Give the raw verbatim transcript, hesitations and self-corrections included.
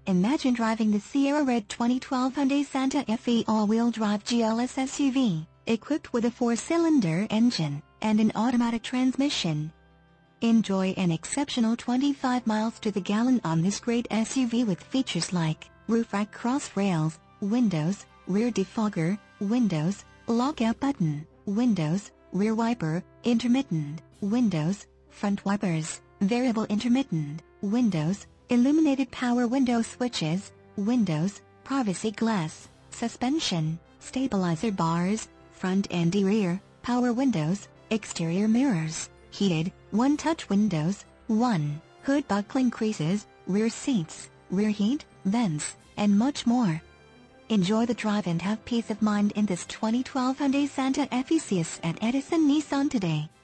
Imagine driving the Sierra Red twenty twelve Hyundai Santa Fe all-wheel drive G L S S U V, equipped with a four-cylinder engine and an automatic transmission. Enjoy an exceptional twenty-five miles to the gallon on this great S U V with features like roof rack cross rails, windows, rear defogger, windows, lockout button, windows, rear wiper, intermittent, windows, front wipers, variable intermittent, windows, illuminated power window switches, windows, privacy glass, suspension, stabilizer bars, front and rear, power windows, exterior mirrors, heated, one-touch windows, one, hood buckling creases, rear seats, rear heat, vents, and much more. Enjoy the drive and have peace of mind in this twenty twelve Hyundai Santa Fe. See us at Edison Nissan today.